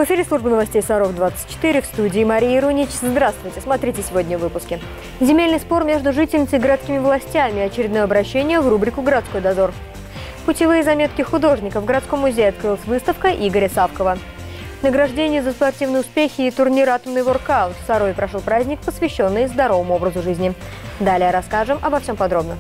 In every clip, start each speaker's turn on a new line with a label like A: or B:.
A: В эфире служба новостей Саров-24, в студии Мария Рунич. Здравствуйте, смотрите сегодня в выпуске. Земельный спор между жительницей и городскими властями, очередное обращение в рубрику «Городской дозор». Путевые заметки художников. В городском музее открылась выставка Игоря Савкова. Награждение за спортивные успехи и турнир «Атомный воркаут». В Сарове прошел праздник, посвященный здоровому образу жизни. Далее расскажем обо всем подробно.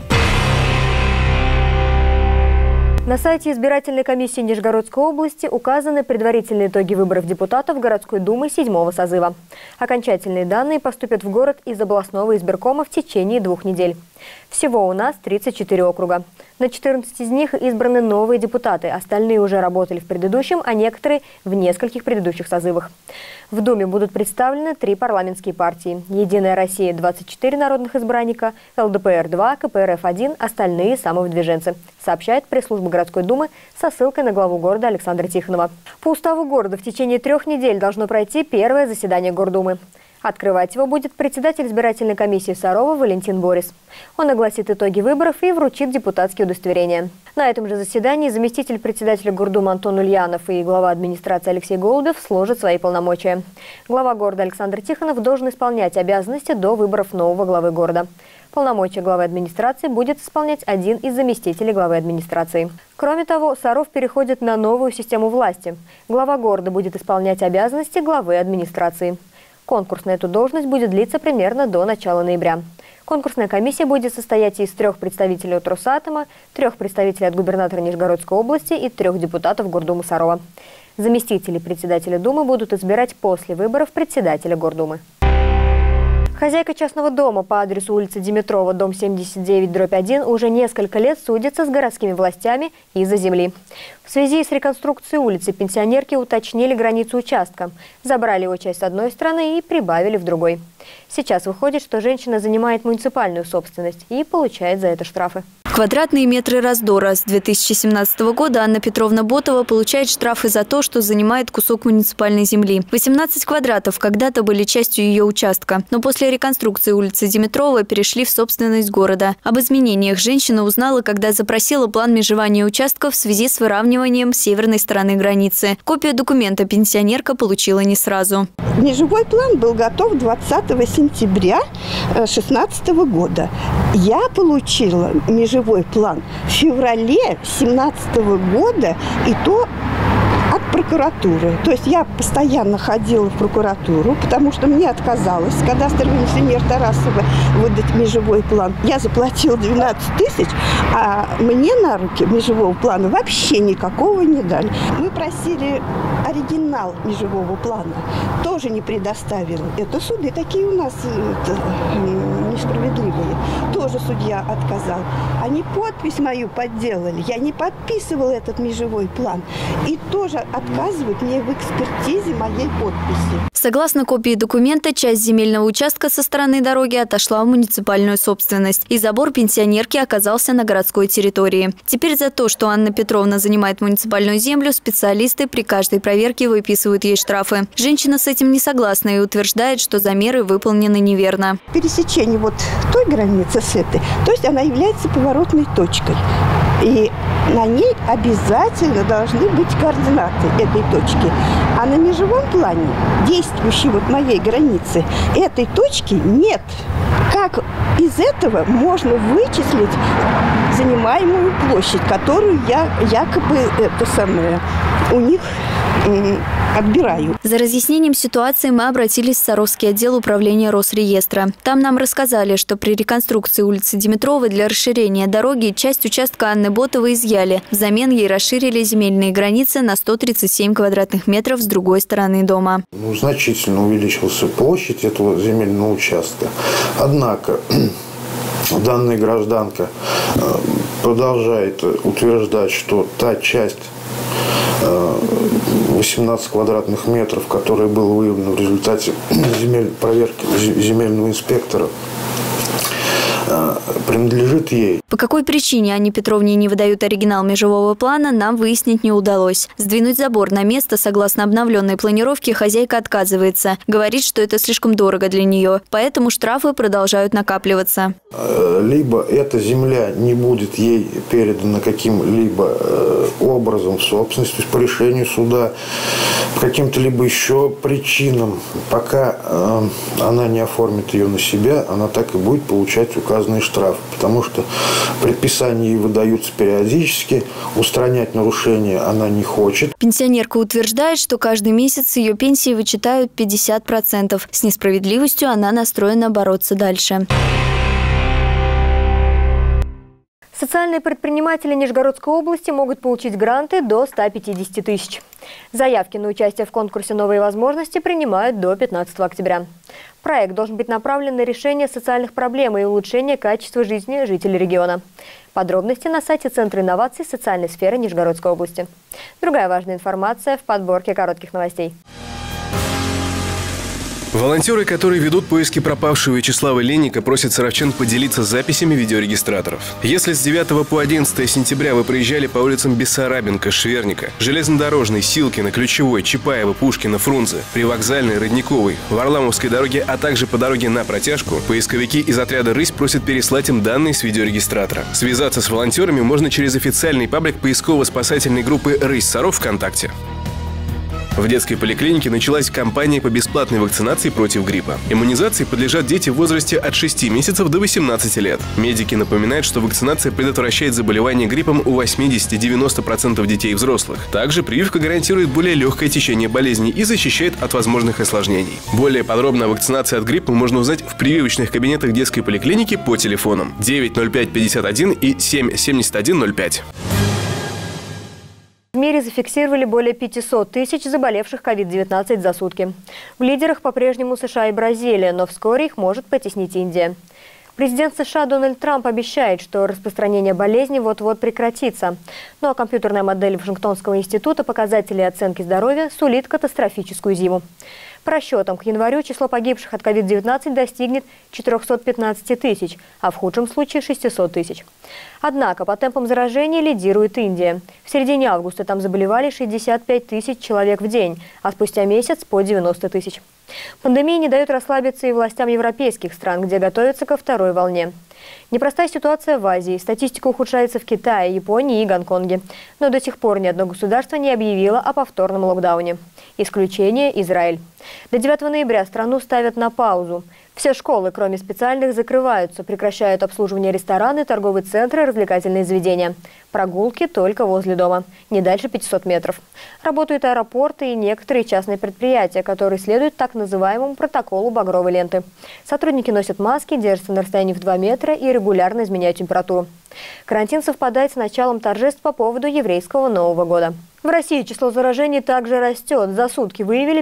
A: На сайте избирательной комиссии Нижегородской области указаны предварительные итоги выборов депутатов городской думы 7-го созыва. Окончательные данные поступят в город из областного избиркома в течение 2 недель. Всего у нас 34 округа. На 14 из них избраны новые депутаты, остальные уже работали в предыдущем, а некоторые в нескольких предыдущих созывах. В Думе будут представлены 3 парламентские партии: «Единая Россия» – 24 народных избранника, ЛДПР-2, КПРФ-1, остальные самовыдвиженцы, сообщает пресс-служба городской думы со ссылкой на главу города Александра Тихонова. По уставу города в течение 3 недель должно пройти первое заседание Гордумы. Открывать его будет председатель избирательной комиссии Сарова Валентин Борис. Он огласит итоги выборов и вручит депутатские удостоверения. На этом же заседании заместитель председателя Гордумы Антон Ульянов и глава администрации Алексей Голубев сложат свои полномочия. Глава города Александр Тихонов должен исполнять обязанности до выборов нового главы города. Полномочия главы администрации будет исполнять один из заместителей главы администрации. Кроме того, Саров переходит на новую систему власти. Глава города будет исполнять обязанности главы администрации. Конкурс на эту должность будет длиться примерно до начала ноября. Конкурсная комиссия будет состоять из 3 представителей от Росатома, 3 представителей от губернатора Нижегородской области и 3 депутатов Гордумы Сарова. Заместители председателя Думы будут избирать после выборов председателя Гордумы. Хозяйка частного дома по адресу улица Димитрова, дом 79/1, уже несколько лет судится с городскими властями из-за земли. В связи с реконструкцией улицы пенсионерки уточнили границу участка, забрали его часть с одной стороны и прибавили в другой. Сейчас выходит, что женщина занимает муниципальную собственность и получает за это штрафы.
B: Квадратные метры раздора. С 2017 года Анна Петровна Ботова получает штрафы за то, что занимает кусок муниципальной земли. 18 квадратов когда-то были частью ее участка, но после реконструкции улицы Димитрова перешли в собственность города. Об изменениях женщина узнала, когда запросила план межевания участка в связи с выравниванием северной стороны границы. Копию документа пенсионерка получила не сразу.
C: Межевой план был готов 20 сентября 2016 года. Я получила межевой план в феврале 2017 года, и то от прокуратуры. То есть я постоянно ходила в прокуратуру, потому что мне отказалось кадастровый инженер Тарасова выдать межевой план. Я заплатила 12 000, а мне на руки межевого плана вообще никакого не дали. Мы просили оригинал межевого плана, тоже не предоставил. Это суды такие у нас несправедливые. Тоже судья отказал. Они подпись мою подделали. Я не подписывала этот межевой план. И тоже отказывают мне в экспертизе моей подписи.
B: Согласно копии документа, часть земельного участка со стороны дороги отошла в муниципальную собственность, и забор пенсионерки оказался на городской территории. Теперь за то, что Анна Петровна занимает муниципальную землю, специалисты при каждой проверке выписывают ей штрафы. Женщина с этим не согласна и утверждает, что замеры выполнены неверно.
C: Пересечение вот той границы с этой, то есть она является поворотной точкой. И на ней обязательно должны быть координаты этой точки. А на межевом плане, действующей вот моей границы, этой точки нет. Как из этого можно вычислить занимаемую площадь, которую я якобы у них отбираю?
B: За разъяснением ситуации мы обратились в Саровский отдел управления Росреестра. Там нам рассказали, что при реконструкции улицы Димитровой для расширения дороги часть участка Анны Ботовой изъяли. Взамен ей расширили земельные границы на 137 квадратных метров с другой стороны дома.
D: Значительно увеличилась площадь этого земельного участка. Однако данная гражданка продолжает утверждать, что та часть 18 квадратных метров, которая была выявлена в результате проверки земельного инспектора, принадлежит ей.
B: По какой причине Анне Петровне не выдают оригинал межевого плана, нам выяснить не удалось. Сдвинуть забор на место, согласно обновленной планировке, хозяйка отказывается. Говорит, что это слишком дорого для нее, поэтому штрафы продолжают накапливаться.
D: Либо эта земля не будет ей передана каким-либо образом в собственность, то есть по решению суда, по каким-то либо еще причинам. Пока она не оформит ее на себя, она так и будет получать указанный штраф, потому что предписания ей выдаются периодически, устранять нарушения она не хочет.
B: Пенсионерка утверждает, что каждый месяц ее пенсии вычитают 50%. С несправедливостью она настроена бороться дальше.
A: Социальные предприниматели Нижегородской области могут получить гранты до 150 тысяч. Заявки на участие в конкурсе «Новые возможности» принимают до 15 октября. Проект должен быть направлен на решение социальных проблем и улучшение качества жизни жителей региона. Подробности на сайте Центра инноваций социальной сферы Нижегородской области. Другая важная информация в подборке коротких новостей.
E: Волонтеры, которые ведут поиски пропавшего Вячеслава Ленника, просят саровчан поделиться записями видеорегистраторов. Если с 9 по 11 сентября вы проезжали по улицам Бессарабенко, Шверника, Железнодорожной, Силкина, Ключевой, Чапаева, Пушкина, Фрунзе, Привокзальной, Родниковой, Варламовской дороге, а также по дороге на Протяжку, поисковики из отряда «Рысь» просят переслать им данные с видеорегистратора. Связаться с волонтерами можно через официальный паблик поисково-спасательной группы «Рысь Саров» ВКонтакте. В детской поликлинике началась кампания по бесплатной вакцинации против гриппа. Иммунизации подлежат дети в возрасте от 6 месяцев до 18 лет. Медики напоминают, что вакцинация предотвращает заболевание гриппом у 80-90% детей и взрослых. Также прививка гарантирует более легкое течение болезни и защищает от возможных осложнений. Более подробно о вакцинации от гриппа можно узнать в прививочных кабинетах детской поликлиники по телефонам 90551 и 77105.
A: В мире зафиксировали более 500 тысяч заболевших COVID-19 за сутки. В лидерах по-прежнему США и Бразилия, но вскоре их может потеснить Индия. Президент США Дональд Трамп обещает, что распространение болезни вот-вот прекратится. Ну а компьютерная модель Вашингтонского института показателей оценки здоровья сулит катастрофическую зиму. По расчетам, к январю число погибших от COVID-19 достигнет 415 тысяч, а в худшем случае 600 тысяч. Однако по темпам заражения лидирует Индия. В середине августа там заболевали 65 тысяч человек в день, а спустя месяц по 90 тысяч. Пандемия не дает расслабиться и властям европейских стран, где готовятся ко второй волне. Непростая ситуация в Азии. Статистика ухудшается в Китае, Японии и Гонконге. Но до сих пор ни одно государство не объявило о повторном локдауне. Исключение – Израиль. До 9 ноября страну ставят на паузу. Все школы, кроме специальных, закрываются, прекращают обслуживание рестораны, торговые центры, развлекательные заведения. Прогулки только возле дома, не дальше 500 метров. Работают аэропорты и некоторые частные предприятия, которые следуют так называемому протоколу багровой ленты. Сотрудники носят маски, держатся на расстоянии в 2 метра и регулярно изменяют температуру. Карантин совпадает с началом торжеств по поводу еврейского Нового года. В России число заражений также растет. За сутки выявили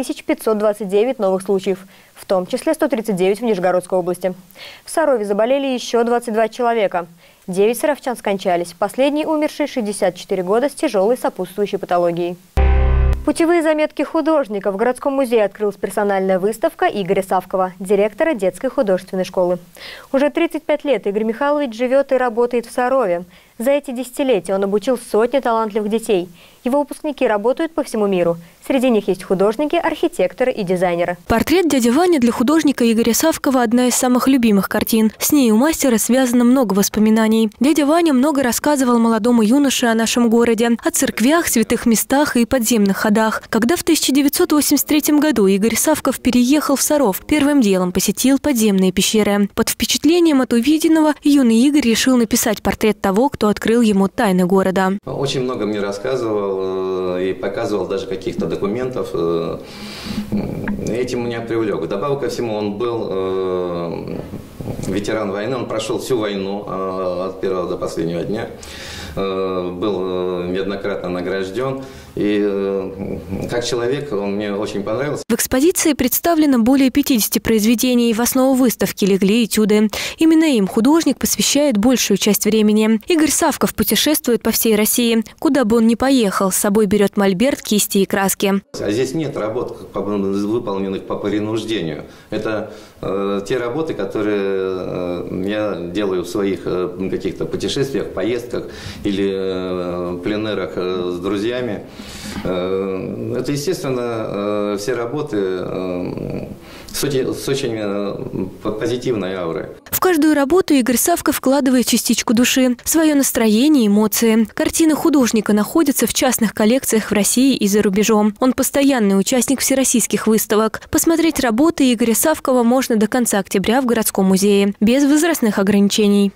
A: 5529 новых случаев, в том числе 139 в Нижегородской области. В Сарове заболели еще 22 человека. 9 саровчан скончались. Последний умерший 64 года с тяжелой сопутствующей патологией. Путевые заметки художников. В городском музее открылась персональная выставка Игоря Савкова, директора детской художественной школы. Уже 35 лет Игорь Михайлович живет и работает в Сарове. За эти десятилетия он обучил сотни талантливых детей. Его выпускники работают по всему миру. Среди них есть художники, архитекторы и дизайнеры.
F: Портрет дяди Вани для художника Игоря Савкова – одна из самых любимых картин. С ней у мастера связано много воспоминаний. Дядя Ваня много рассказывал молодому юноше о нашем городе, о церквях, святых местах и подземных ходах. Когда в 1983 году Игорь Савков переехал в Саров, первым делом посетил подземные пещеры. Под впечатлением от увиденного юный Игорь решил написать портрет того, кто открыл ему тайны города.
G: Очень много мне рассказывал и показывал даже каких-то документов. Этим меня привлек. Вдобавок ко всему, он был ветеран войны, он прошел всю войну от первого до последнего дня. был неоднократно награжден. И как человек он мне очень понравился.
F: В экспозиции представлено более 50 произведений. В основу выставки легли этюды. Именно им художник посвящает большую часть времени. Игорь Савков путешествует по всей России. Куда бы он ни поехал, с собой берет мольберт, кисти и краски.
G: А здесь нет работ, выполненных по принуждению. Это те работы, которые я делаю в своих каких-то путешествиях, поездках или пленэрах с друзьями. Это, естественно, все работы с очень позитивной аурой.
F: В каждую работу Игорь Савков вкладывает частичку души, свое настроение, эмоции. Картины художника находятся в частных коллекциях в России и за рубежом. Он постоянный участник всероссийских выставок. Посмотреть работы Игоря Савкова можно до конца октября в городском музее, без возрастных ограничений.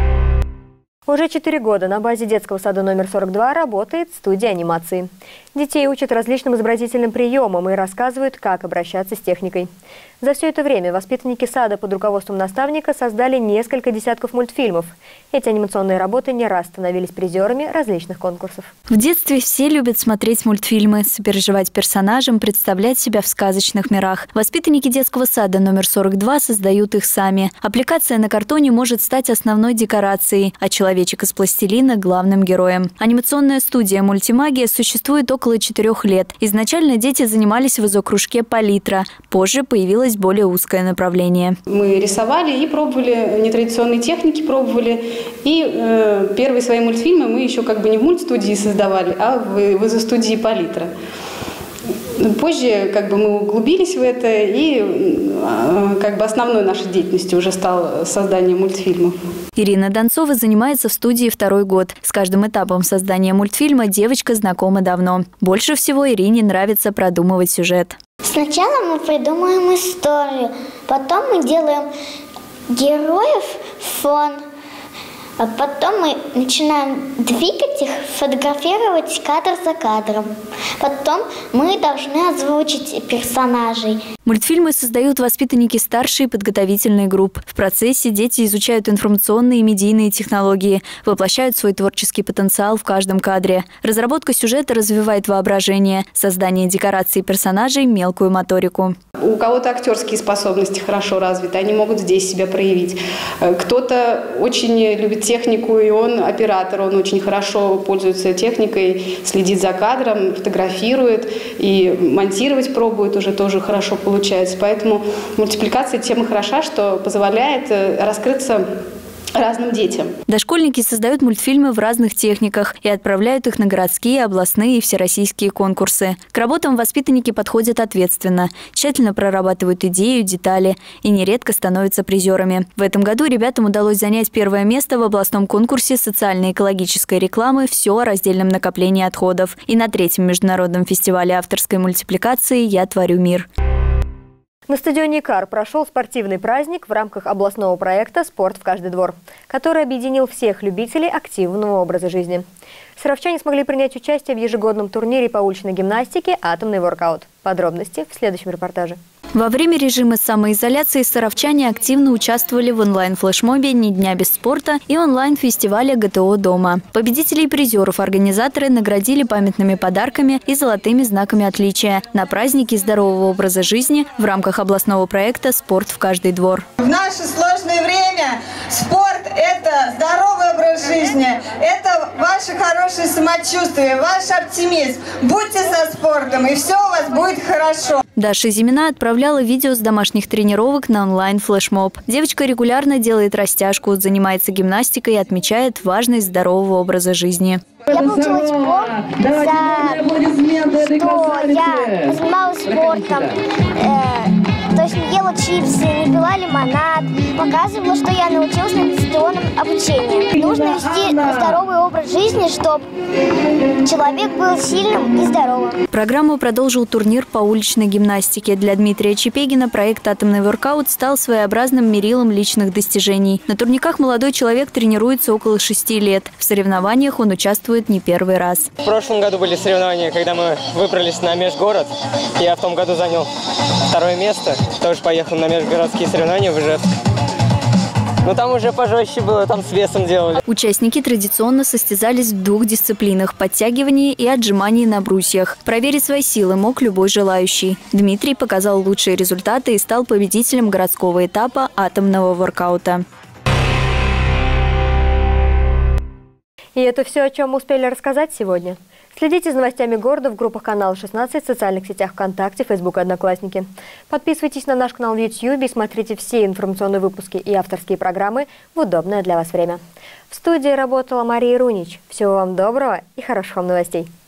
A: Уже 4 года на базе детского сада номер 42 работает студия анимации. Детей учат различным изобразительным приемам и рассказывают, как обращаться с техникой. За все это время воспитанники сада под руководством наставника создали несколько десятков мультфильмов. Эти анимационные работы не раз становились призерами различных конкурсов.
B: В детстве все любят смотреть мультфильмы, сопереживать персонажам, представлять себя в сказочных мирах. Воспитанники детского сада номер 42 создают их сами. Аппликация на картоне может стать основной декорацией, а человечек из пластилина – главным героем. Анимационная студия «Мультимагия» существует около 4 лет. Изначально дети занимались в изо-кружке «Палитра». Позже появилось более узкое направление.
H: Мы рисовали и пробовали нетрадиционные техники, пробовали. И первые свои мультфильмы мы еще как бы не в мультстудии создавали, а в изо-студии «Палитра». Позже как бы мы углубились в это, и как бы основной нашей деятельностью уже стало создание мультфильмов.
B: Ирина Донцова занимается в студии 2-й год. С каждым этапом создания мультфильма девочка знакома давно. Больше всего Ирине нравится продумывать сюжет.
I: Сначала мы придумываем историю, потом мы делаем героев, фон, а потом мы начинаем двигать их, фотографировать кадр за кадром. Потом мы должны озвучить персонажей.
B: Мультфильмы создают воспитанники старшей подготовительной групп. В процессе дети изучают информационные и медийные технологии, воплощают свой творческий потенциал в каждом кадре. Разработка сюжета развивает воображение, создание декораций персонажей – мелкую моторику.
H: У кого-то актерские способности хорошо развиты, они могут здесь себя проявить. Кто-то очень любит технику, и он оператор, он очень хорошо пользуется техникой, следит за кадром, фотографирует и монтировать пробует, уже тоже хорошо получается. Поэтому мультипликация тем и хороша, что позволяет раскрыться разным детям.
B: Дошкольники создают мультфильмы в разных техниках и отправляют их на городские, областные и всероссийские конкурсы. К работам воспитанники подходят ответственно, тщательно прорабатывают идею, детали и нередко становятся призерами. В этом году ребятам удалось занять 1-е место в областном конкурсе социально-экологической рекламы «Все о раздельном накоплении отходов» и на 3-м международном фестивале авторской мультипликации «Я творю мир».
A: На стадионе ИКАР прошел спортивный праздник в рамках областного проекта «Спорт в каждый двор», который объединил всех любителей активного образа жизни. Саровчане смогли принять участие в ежегодном турнире по уличной гимнастике «Атомный воркаут». Подробности в следующем репортаже.
B: Во время режима самоизоляции саровчане активно участвовали в онлайн-флешмобе «Ни дня без спорта» и онлайн-фестивале ГТО «Дома». Победителей и призеров организаторы наградили памятными подарками и золотыми знаками отличия на празднике здорового образа жизни в рамках областного проекта «Спорт в каждый двор».
J: В наше сложное время спорт – это здоровый образ жизни, это ваше хорошее самочувствие, ваш оптимизм. Будьте со спортом, и все у вас будет хорошо.
B: Даша Зимина отправляла видео с домашних тренировок на онлайн-флешмоб. Девочка регулярно делает растяжку, занимается гимнастикой и отмечает важность здорового образа жизни.
I: Я получила диплом за что я занималась спортом, то есть не ела чипсы, не пила лимонад, показывала, что я научилась на дистанционном обучении. Нужно вести здоровый образ жизни, чтобы человек был сильным и здоровым.
B: Программу продолжил турнир по уличной гимнастике. Для Дмитрия Чепегина проект «Атомный воркаут» стал своеобразным мерилом личных достижений. На турниках молодой человек тренируется около 6 лет. В соревнованиях он участвует не первый раз.
K: В прошлом году были соревнования, когда мы выбрались на межгород. Я в том году занял 2-е место. Тоже поехал на межгородские соревнования в Ижевск. Но там уже пожестче было, там с весом делали.
B: Участники традиционно состязались в 2 дисциплинах – подтягивании и отжимании на брусьях. Проверить свои силы мог любой желающий. Дмитрий показал лучшие результаты и стал победителем городского этапа атомного воркаута.
A: И это все, о чем мы успели рассказать сегодня. Следите за новостями города в группах канала 16, в социальных сетях ВКонтакте, Фейсбук и Одноклассники. Подписывайтесь на наш канал в YouTube и смотрите все информационные выпуски и авторские программы в удобное для вас время. В студии работала Мария Рунич. Всего вам доброго и хороших вам новостей.